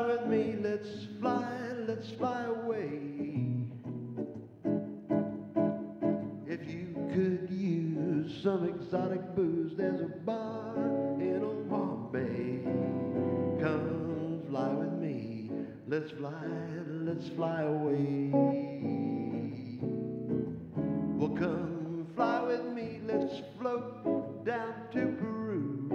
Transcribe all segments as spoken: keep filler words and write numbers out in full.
with me, let's fly, let's fly away. If you could use some exotic booze, there's a bar in Old Bombay. Come fly with me, let's fly, let's fly away. Well, come fly with me, let's float down to Peru.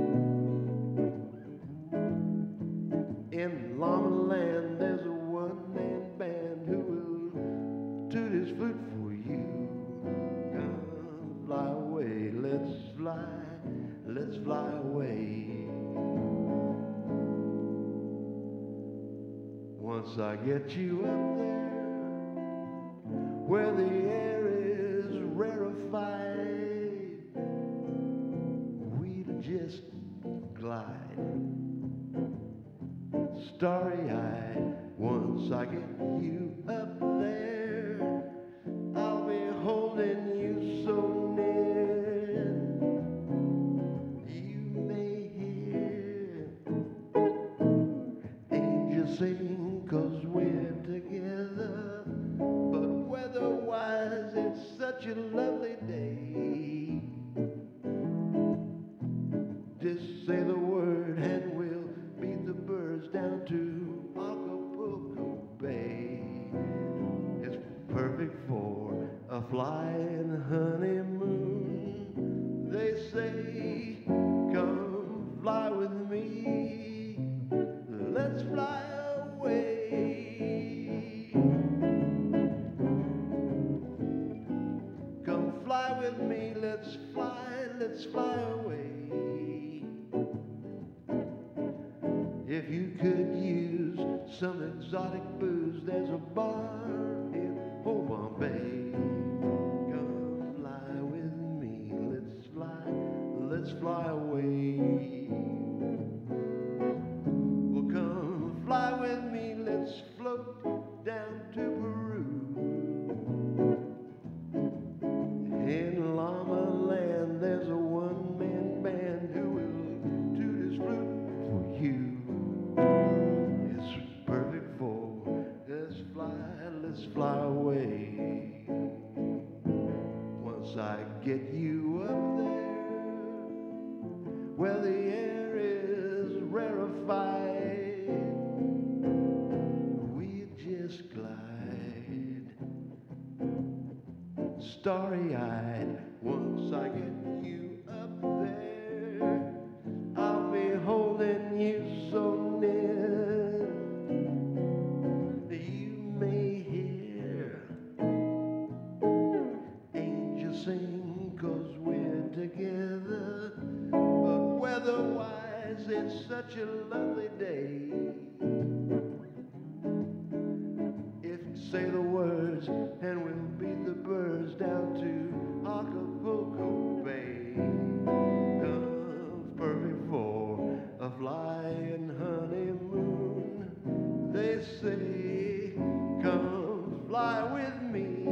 In Llama Land, there's a one-man band who will toot his flute for you. Come fly away, let's fly, let's fly away. Once I get you up there, where the air is rarefied, we'll just glide, starry-eyed. Once I get you up there, I'll be holding you so near. You may hear angels sing 'cause we're together, but weather-wise it's such a lovely day. Just say the word and we'll beat the birds down to Acapulco Bay. It's perfect for a flying honeymoon. They say, come fly with me, let's fly away. Come fly with me, let's fly, let's fly away. If you could use some exotic booze, there's a bar in Old Bombay. Come fly with me, let's fly, let's fly away. Well, come fly with me, let's float down to Peru. In Llama Land, there's a one-man band who will toot his flute for you. It's perfect for let's fly, let's fly away. Once I get you up there, where the air is rarefied, we just glide, starry-eyed. Once I get you up there, I'll be holding you so near. You may hear angels sing 'cause we're together, but weather-wise it's such a lovely day. If you say the words and we'll beat the birds down to Acapulco Bay. Come perfect for a flying honeymoon. They say, come fly with me,